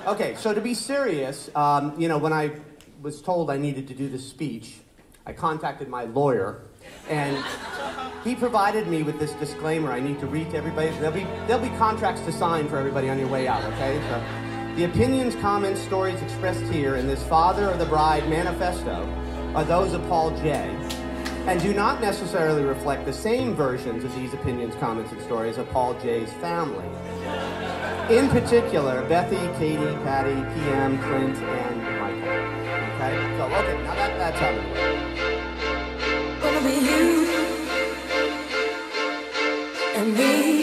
Okay, so to be serious, you know, when I was told I needed to do this speech, I contacted my lawyer, and he provided me with this disclaimer I need to read to everybody. There'll be contracts to sign for everybody on your way out, okay? So, the opinions, comments, stories expressed here in this Father of the Bride manifesto are those of Paul J., and do not necessarily reflect the same versions of these opinions, comments, and stories of Paul J.'s family. In particular, Bethy, Katie, Patty, PM, Clint, and Michael. Okay? So, okay, now that's how it works. Gonna be you and me.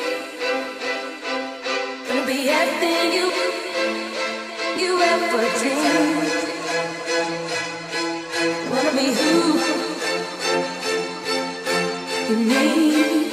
Gonna be everything you ever dreamed. Wanna be who you need.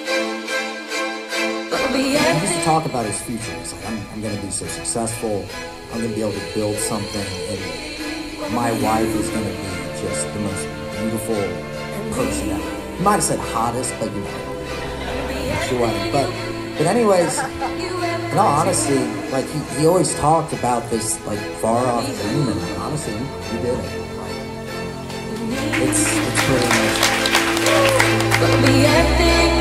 Gonna be He everything. used to talk about his future. He's like, I'm going to be so successful. I'm going to be able to build something, and my wife is going to be just the most beautiful person ever. He might have said hottest, but you know, she wasn't. But anyways, in all honesty, like he always talked about this like far off dream, and honestly, he did it. Like, it's pretty amazing. Gonna be everything.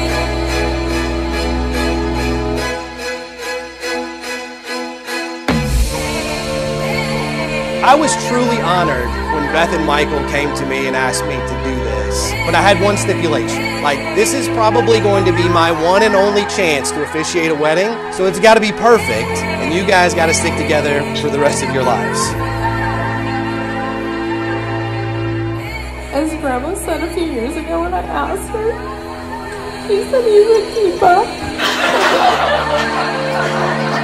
I was truly honored when Beth and Michael came to me and asked me to do this. But I had one stipulation. Like, this is probably going to be my one and only chance to officiate a wedding, so it's got to be perfect, and you guys got to stick together for the rest of your lives. As Grandma said a few years ago when I asked her, she said you would keep up.